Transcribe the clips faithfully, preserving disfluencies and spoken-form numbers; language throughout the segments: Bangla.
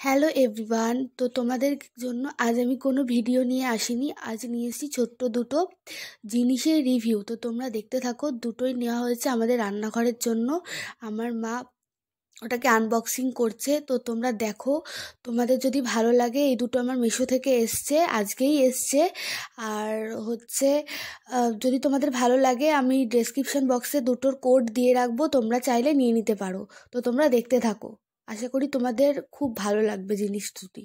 হ্যালো এভরিওয়ান, তো তোমাদের জন্য আজ আমি কোনো ভিডিও নিয়ে আসিনি। আজ নিয়ে এসেছি ছোট্ট দুটো জিনিসের রিভিউ। তো তোমরা দেখতে থাকো। দুটোই নেওয়া হয়েছে আমাদের রান্নাঘরের জন্য। আমার মা ওটাকে আনবক্সিং করছে, তো তোমরা দেখো। তোমাদের যদি ভালো লাগে, এই দুটো আমার মিশো থেকে এসছে, আজকেই এসছে। আর হচ্ছে আহ, যদি তোমাদের ভালো লাগে, আমি ডেসক্রিপশন বক্সে দুটোর কোড দিয়ে রাখবো, তোমরা চাইলে নিয়ে নিতে পারো। তো তোমরা দেখতে থাকো, আশা করি তোমাদের খুব ভালো লাগবে জিনিস দুটি।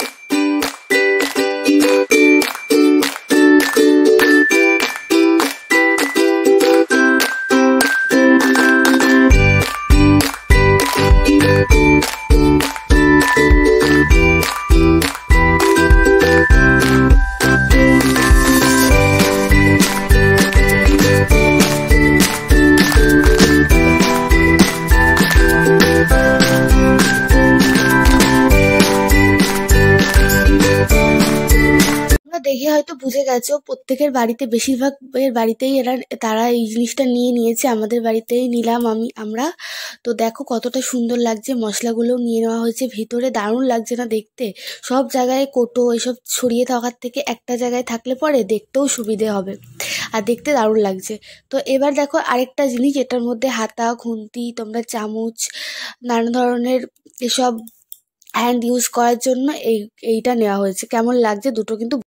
দেখে হয়তো বুঝে গেছো, প্রত্যেকের বাড়িতে, বেশিরভাগ এর বাড়িতেই এরা তারা এই জিনিসটা নিয়ে নিয়েছে। আমাদের বাড়িতেই নিলাম আমি আমরা তো দেখো কতটা সুন্দর লাগছে। মশলাগুলো নিয়ে নেওয়া হয়েছে ভিতরে, দারুণ লাগছে না দেখতে? সব জায়গায় কোটো এসব ছড়িয়ে থাকার থেকে একটা জায়গায় থাকলে পরে দেখতেও সুবিধে হবে, আর দেখতে দারুণ লাগছে। তো এবার দেখো আরেকটা জিনিস, এটার মধ্যে হাতা, খুন্তি, তোমরা চামচ, নানা ধরনের এসব হ্যান্ড ইউজ করার জন্য এই এইটা নেওয়া হয়েছে। কেমন লাগছে দুটো কিন্তু